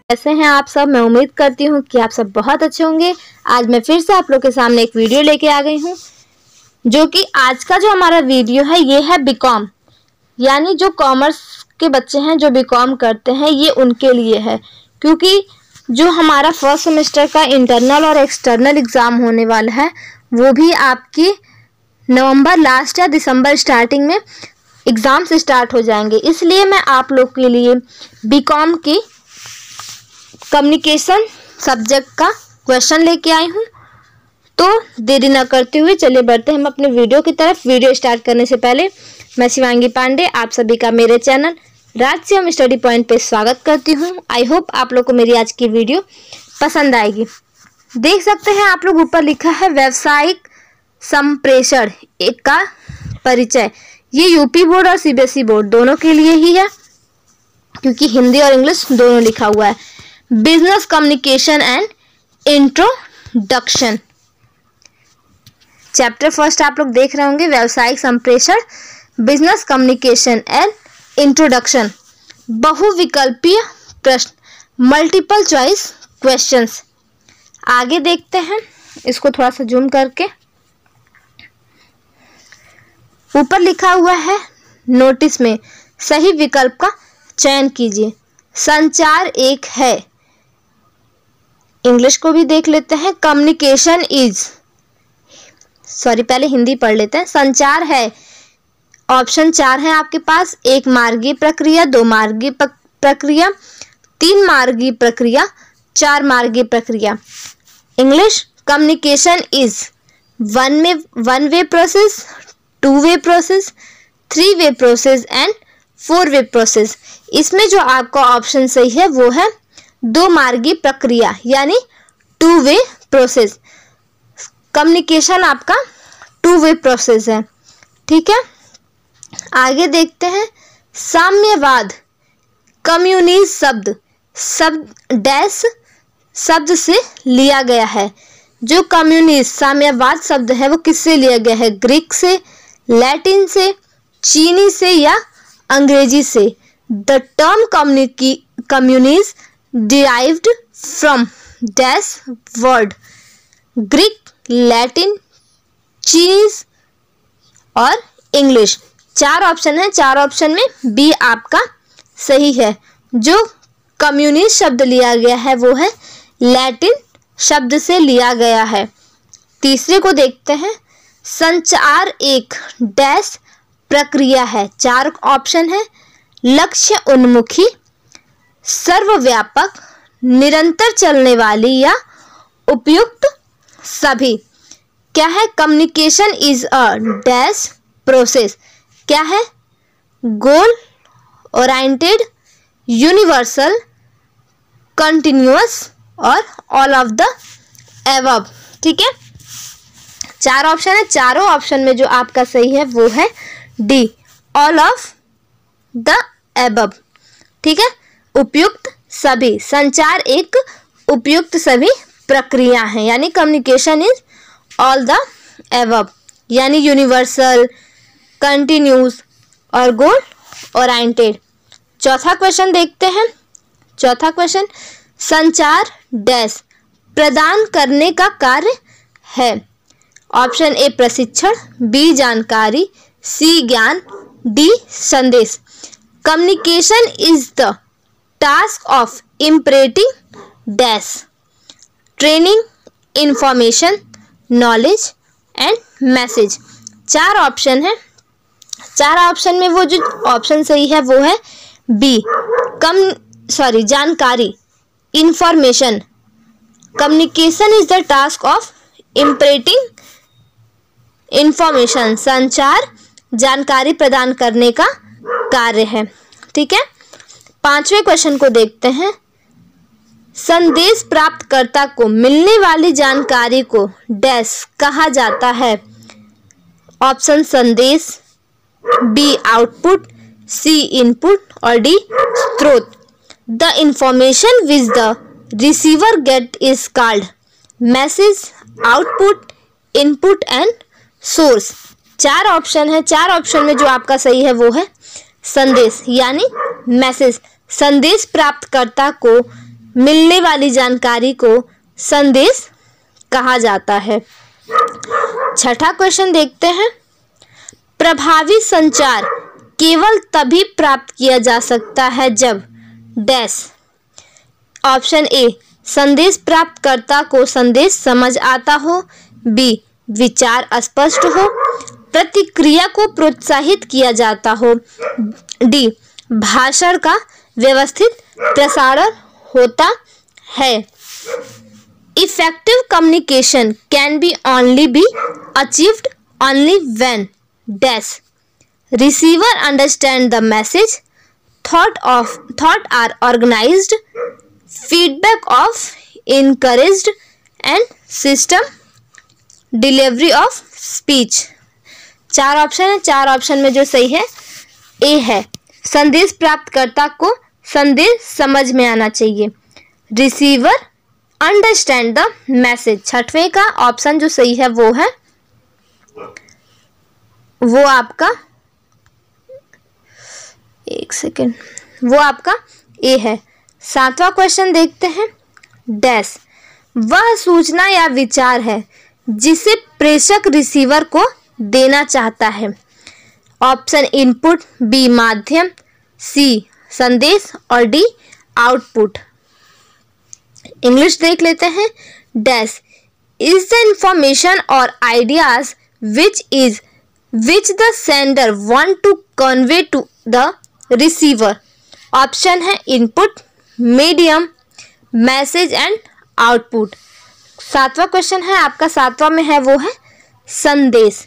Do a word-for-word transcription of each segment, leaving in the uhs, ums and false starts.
कैसे हैं आप सब। मैं उम्मीद करती हूँ कि आप सब बहुत अच्छे होंगे। आज मैं फिर से आप लोग के सामने एक वीडियो लेके आ गई हूँ, जो कि आज का जो हमारा वीडियो है ये है बीकॉम, यानी जो कॉमर्स के बच्चे हैं जो बीकॉम करते हैं ये उनके लिए है। क्योंकि जो हमारा फर्स्ट सेमेस्टर का इंटरनल और एक्सटर्नल एग्ज़ाम होने वाला है वो भी आपकी नवंबर लास्ट या दिसंबर स्टार्टिंग में एग्ज़ाम्स स्टार्ट हो जाएंगे। इसलिए मैं आप लोग के लिए बीकॉम की कम्युनिकेशन सब्जेक्ट का क्वेश्चन लेके आई हूँ। तो देरी न करते हुए चलिए बढ़ते हैं हम अपने वीडियो की तरफ। वीडियो स्टार्ट करने से पहले मैं शिवांगी पांडे आप सभी का मेरे चैनल राजसियम स्टडी पॉइंट पे स्वागत करती हूँ। आई होप आप लोग को मेरी आज की वीडियो पसंद आएगी। देख सकते हैं आप लोग ऊपर लिखा है व्यावसायिक संप्रेषण एक का परिचय। ये यूपी बोर्ड और सीबीएसई बोर्ड दोनों के लिए ही है, क्योंकि हिंदी और इंग्लिश दोनों लिखा हुआ है। Business communication and introduction chapter first आप लोग देख रहे होंगे, व्यावसायिक संप्रेषण, बिजनेस कम्युनिकेशन एंड इंट्रोडक्शन। बहुविकल्पीय प्रश्न, मल्टीपल चॉइस क्वेश्चंस। आगे देखते हैं, इसको थोड़ा सा जूम करके। ऊपर लिखा हुआ है नोटिस में सही विकल्प का चयन कीजिए। संचार एक है, इंग्लिश को भी देख लेते हैं। कम्युनिकेशन इज, सॉरी पहले हिंदी पढ़ लेते हैं। संचार है, ऑप्शन चार है आपके पास। एक मार्गीय प्रक्रिया, दो मार्गीय प्रक्रिया, तीन मार्गीय प्रक्रिया, चार मार्गीय प्रक्रिया। इंग्लिश, कम्युनिकेशन इज वन में one way process, two way process, three way process and four way process. इसमें जो आपका ऑप्शन सही है वो है दो मार्गीय प्रक्रिया, यानी टू वे प्रोसेस। कम्युनिकेशन आपका टू वे प्रोसेस है, ठीक है। आगे देखते हैं, साम्यवाद, कम्युनिस्ट शब्द शब्द डैश शब्द से लिया गया है। जो कम्युनिस्ट साम्यवाद शब्द है वो किससे लिया गया है? ग्रीक से, लैटिन से, चीनी से या अंग्रेजी से। The term communist derived from dash word, Greek, Latin, Chinese और इंग्लिश। चार ऑप्शन है, चार ऑप्शन में बी आपका सही है। जो कम्युनिस्ट शब्द लिया गया है वो है लैटिन शब्द से लिया गया है। तीसरे को देखते हैं, संचार एक डैश प्रक्रिया है। चार ऑप्शन है, लक्ष्य उन्मुखी, सर्वव्यापक, निरंतर चलने वाली या उपयुक्त सभी। क्या है? Communication is a dash process. क्या है? गोल ओरिएंटेड, यूनिवर्सल, कंटिन्यूअस और ऑल ऑफ द एबव, ठीक है। चार ऑप्शन है, चारों ऑप्शन में जो आपका सही है वो है D, all of the above, ठीक है। उपयुक्त सभी, संचार एक उपयुक्त सभी प्रक्रिया है, यानी communication is all the above, यानी यूनिवर्सल, कंटिन्यूस और गोल ओरिएंटेड। चौथा क्वेश्चन देखते हैं। चौथा क्वेश्चन, संचार डैश प्रदान करने का कार्य है। ऑप्शन ए प्रशिक्षण, बी जानकारी, सी ज्ञान, डी संदेश। Communication is the task of imparting dash, training, information, knowledge and message. चार ऑप्शन है, चार ऑप्शन में वो जो ऑप्शन सही है वो है बी, कम सॉरी जानकारी, information. Communication is the task of imparting information, संचार जानकारी प्रदान करने का कार्य है, ठीक है। पांचवें क्वेश्चन को देखते हैं, संदेश प्राप्तकर्ता को मिलने वाली जानकारी को डैश कहा जाता है। ऑप्शन संदेश, बी आउटपुट, सी इनपुट और डी स्रोत। The information which the receiver get is called message, output, input and source. चार ऑप्शन है, चार ऑप्शन में जो आपका सही है वो है संदेश, यानी मैसेज। संदेश प्राप्तकर्ता को मिलने वाली जानकारी को संदेश कहा जाता है। छठा क्वेश्चन देखते हैं। प्रभावी संचार केवल तभी प्राप्त किया जा सकता है जब डैश। ऑप्शन ए, संदेश प्राप्तकर्ता को संदेश समझ आता हो। बी, विचार स्पष्ट हो। प्रतिक्रिया को प्रोत्साहित किया जाता हो। डी, भाषण का व्यवस्थित प्रसारण होता है। Effective communication can be only be achieved only when dash receiver understand the message, thought of thought are organized, feedback of encouraged and system delivery of speech। चार ऑप्शन है, चार ऑप्शन में जो सही है ए है, संदेश प्राप्तकर्ता को संदेश समझ में आना चाहिए। Receiver understand the message. छठवें का ऑप्शन जो सही है वो है वो आपका एक सेकेंड वो आपका ए है। सातवां क्वेश्चन देखते हैं। डैश वह सूचना या विचार है जिसे प्रेषक रिसीवर को देना चाहता है। ऑप्शन इनपुट, बी माध्यम, सी संदेश और डी आउटपुट। इंग्लिश देख लेते हैं। डैश इज द इंफॉर्मेशन और ideas which is which the sender want to convey to the receiver. Option है input, medium, message and output. सातवां क्वेश्चन है आपका, सातवां में है वो है संदेश।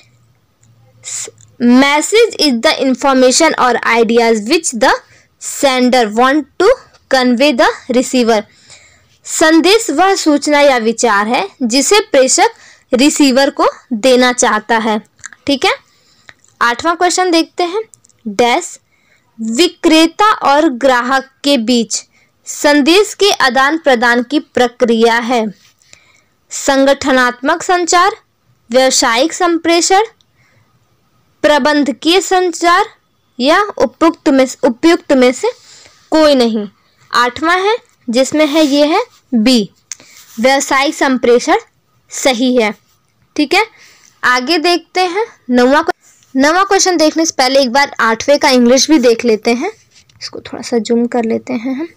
मैसेज इज द इंफॉर्मेशन और ideas which the sender want to convey the receiver. संदेश वह सूचना या विचार है जिसे प्रेषक रिसीवर को देना चाहता है। ठीक है। आठवां क्वेश्चन देखते हैं। डैश विक्रेता और ग्राहक के बीच संदेश के आदान प्रदान की प्रक्रिया है। संगठनात्मक संचार, व्यावसायिक संप्रेषण, प्रबंधकीय संचार या उपयुक्त में उपयुक्त में से कोई नहीं। आठवां है जिसमें है ये है बी, व्यावसायिक संप्रेषण सही है। ठीक है। आगे देखते हैं नौवां नौवां क्वेश्चन। देखने से पहले एक बार आठवें का इंग्लिश भी देख लेते हैं। इसको थोड़ा सा जूम कर लेते हैं हम।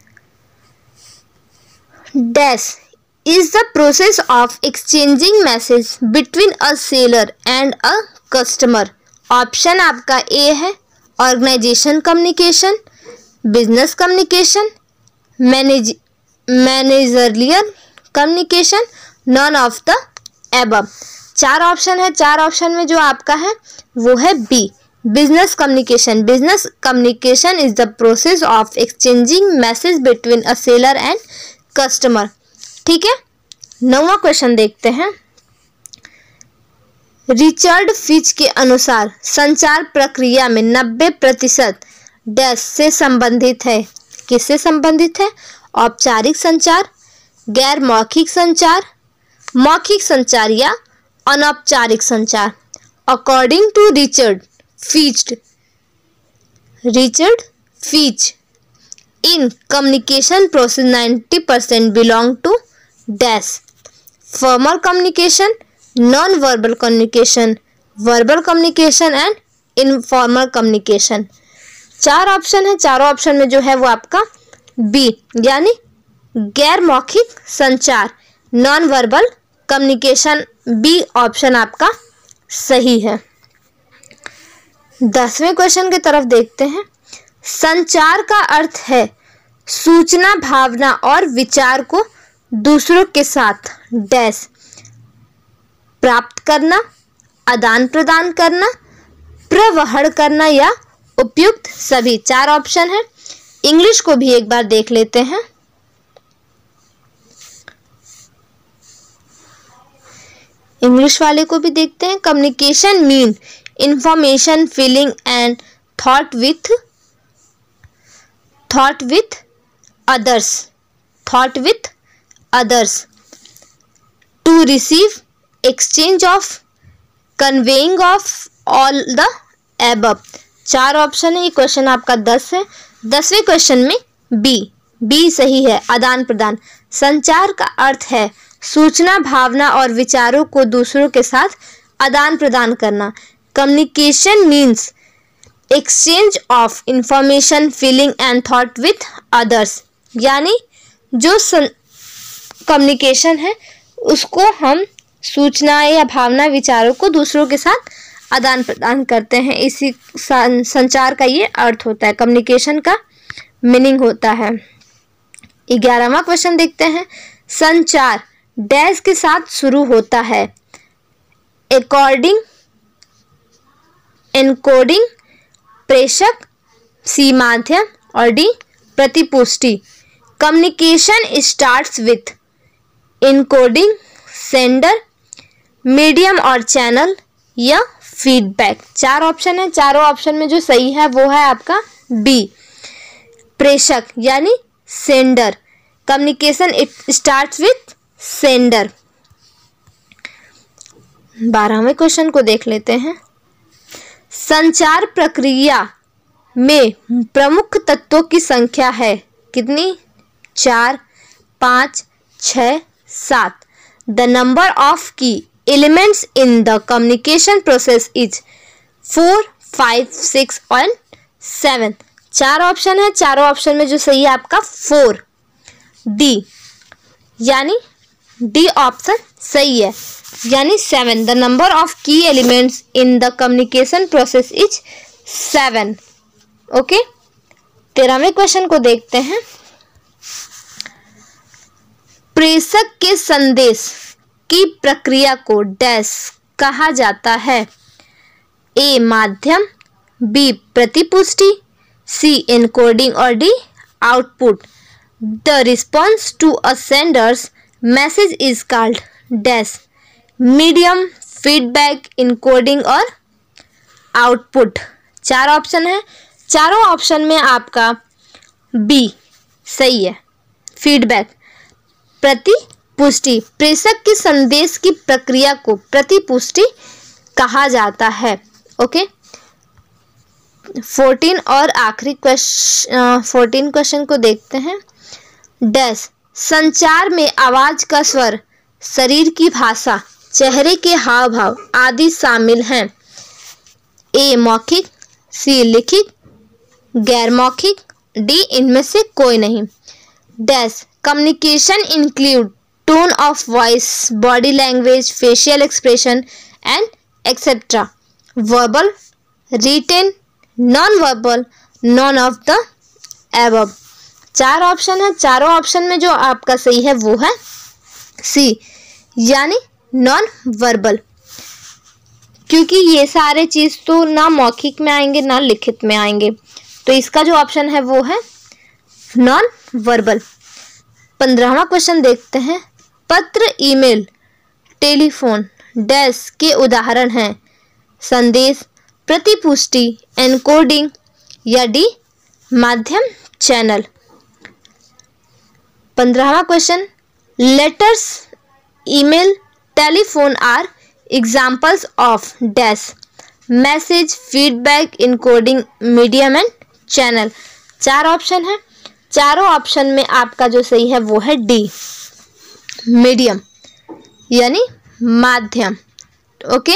Dash is the process of exchanging message between a seller and a customer. Option आपका ए है organisation communication, business communication, manage managerial communication, none of the above. चार ऑप्शन है, चार ऑप्शन में जो आपका है वो है B, business communication. Business communication is the process of exchanging message between a seller and customer. ठीक है। नौवां क्वेश्चन देखते हैं। रिचर्ड फिच के अनुसार संचार प्रक्रिया में नब्बे प्रतिशत डैश से संबंधित है। किससे संबंधित है? औपचारिक संचार, गैर मौखिक संचार, मौखिक संचार या अनौपचारिक संचार। According to Richard Fitch Richard Fitch in communication process ninety percent belong to dash. Formal communication, non verbal communication, verbal communication and informal communication. चार ऑप्शन है, चारों ऑप्शन में जो है वो आपका बी यानी गैर मौखिक संचार, non verbal communication, B option आपका सही है। दसवें क्वेश्चन की तरफ देखते हैं। संचार का अर्थ है सूचना, भावना और विचार को दूसरों के साथ डैश प्राप्त करना, आदान प्रदान करना, प्रवहन करना या उपयुक्त सभी। चार ऑप्शन है। इंग्लिश को भी एक बार देख लेते हैं। इंग्लिश वाले को भी देखते हैं। Communication mean information, feeling and thought with thought with others thought with others to receive, exchange of, conveying of all the above. चार ऑप्शन है। ये क्वेश्चन आपका दस है। दसवें क्वेश्चन में बी बी सही है, आदान प्रदान। संचार का अर्थ है सूचना, भावना और विचारों को दूसरों के साथ आदान प्रदान करना। Communication means exchange of information, feeling and thought with others. यानी जो कम्युनिकेशन है उसको हम सूचना या भावना, विचारों को दूसरों के साथ आदान प्रदान करते हैं। इसी संचार का ये अर्थ होता है, कम्युनिकेशन का मीनिंग होता है। ग्यारहवां क्वेश्चन देखते हैं। संचार डैश के साथ शुरू होता है। अकॉर्डिंग, एनकोडिंग, प्रेषक, सी माध्यम और डी प्रतिपुष्टि। Communication starts with encoding, sender, medium और चैनल या फीडबैक। चार ऑप्शन है, चारों ऑप्शन में जो सही है वो है आपका बी, प्रेषक यानी sender. Communication it starts with sender. बारहवें क्वेश्चन को देख लेते हैं। संचार प्रक्रिया में प्रमुख तत्वों की संख्या है कितनी? चार, पाँच, छः, सात। The number of key elements in the communication process is four, five, six और सेवन। चार ऑप्शन है, चारों ऑप्शन में जो सही है आपका फोर, डी, यानी डी ऑप्शन सही है, यानी seven. The number of key elements in the communication process is seven. Okay, तेरहवें क्वेश्चन को देखते हैं। प्रेषक के संदेश की प्रक्रिया को डैश कहा जाता है। ए माध्यम, बी प्रतिपुष्टि, सी एनकोडिंग और D output. The response to a sender's message is called dash medium, feedback, encoding और आउटपुट। चार ऑप्शन है, चारों ऑप्शन में आपका बी सही है, फीडबैक। प्रतिपुष्टि, प्रेषक के संदेश की प्रक्रिया को प्रतिपुष्टि कहा जाता है। ओके, फोर्टीन और आखिरी क्वेश्चन, फोर्टीन क्वेश्चन को देखते हैं। डैश संचार में आवाज का स्वर, शरीर की भाषा, चेहरे के हाव भाव आदि शामिल हैं। ए मौखिक, सी लिखित, गैर मौखिक, डी इनमें से कोई नहीं। Dash communication include tone of voice, body language, facial expression and etcetera. Verbal, written, non verbal, none of the above. चार ऑप्शन है, चारों ऑप्शन में जो आपका सही है वो है सी, यानी नॉन वर्बल, क्योंकि ये सारे चीज़ तो ना मौखिक में आएंगे ना लिखित में आएंगे, तो इसका जो ऑप्शन है वो है नॉन वर्बल। पंद्रहवां क्वेश्चन देखते हैं। पत्र, ईमेल, टेलीफोन डैश के उदाहरण हैं। संदेश, प्रतिपुष्टि, एनकोडिंग या डी माध्यम, चैनल। पंद्रहवां question. Letters, email, telephone are examples of dash message, feedback, encoding, medium and channel. चार ऑप्शन है, चारों ऑप्शन में आपका जो सही है वो है डी, मीडियम यानी माध्यम। ओके,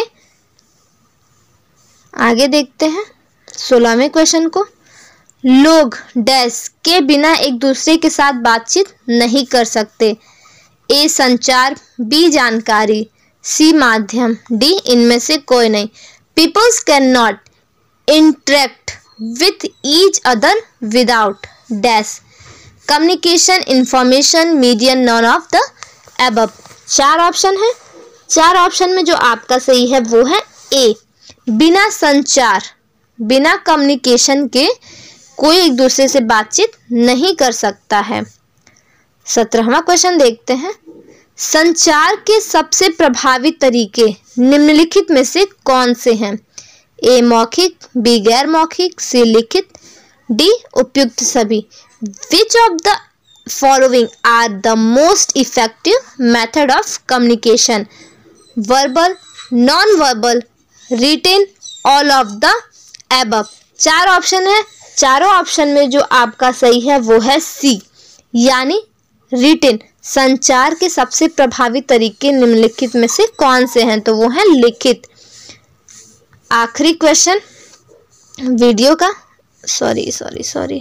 आगे देखते हैं सोलहवें क्वेश्चन को। लोग डैश के बिना एक दूसरे के साथ बातचीत नहीं कर सकते। ए संचार, बी जानकारी, सी माध्यम, डी इनमें से कोई नहीं। Peoples can not interact with each other without dash communication, information, medium, none of the above. चार ऑप्शन है, चार ऑप्शन में जो आपका सही है वो है ए, बिना संचार, बिना कम्युनिकेशन के कोई एक दूसरे से बातचीत नहीं कर सकता है। सत्रहवां क्वेश्चन देखते हैं। संचार के सबसे प्रभावी तरीके निम्नलिखित में से कौन से हैं? ए मौखिक, बी गैर मौखिक, सी लिखित, डी उपयुक्त सभी। Which of the following are the most effective method of communication? Verbal, non verbal, written, all of the above. चार ऑप्शन है, चारों ऑप्शन में जो आपका सही है वो है सी, यानी रिटिन। संचार के सबसे प्रभावी तरीके निम्नलिखित में से कौन से हैं? तो वो है लिखित। आखिरी क्वेश्चन वीडियो का, सॉरी सॉरी सॉरी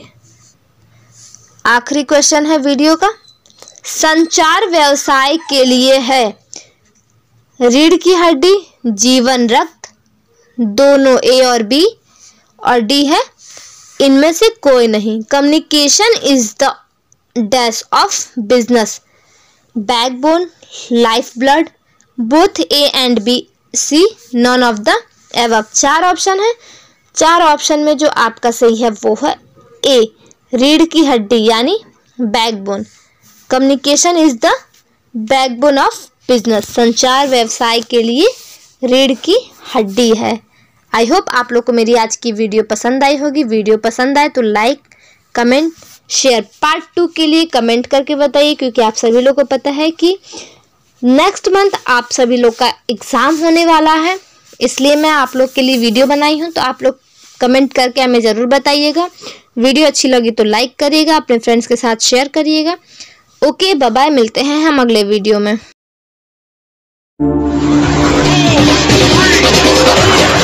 आखिरी क्वेश्चन है वीडियो का। संचार व्यवसाय के लिए है रीढ़ की हड्डी, जीवन रक्त, दोनों ए और बी, और डी है इनमें से कोई नहीं। Communication is the dash of business, backbone, life blood, both A and B, C none of the above. चार ऑप्शन है, चार ऑप्शन में जो आपका सही है वो है ए, रीढ़ की हड्डी यानी backbone. Communication is the backbone of business, संचार व्यवसाय के लिए रीढ़ की हड्डी है। आई होप आप लोग को मेरी आज की वीडियो पसंद आई होगी। वीडियो पसंद आए तो like, comment, share. Part two के लिए कमेंट करके बताइए, क्योंकि आप सभी लोग को पता है कि नेक्स्ट मंथ आप सभी लोग का एग्ज़ाम होने वाला है, इसलिए मैं आप लोग के लिए वीडियो बनाई हूँ। तो आप लोग कमेंट करके हमें ज़रूर बताइएगा। वीडियो अच्छी लगी तो लाइक करिएगा, अपने फ्रेंड्स के साथ शेयर करिएगा। ओके, बाय बाय, मिलते हैं हम अगले वीडियो में।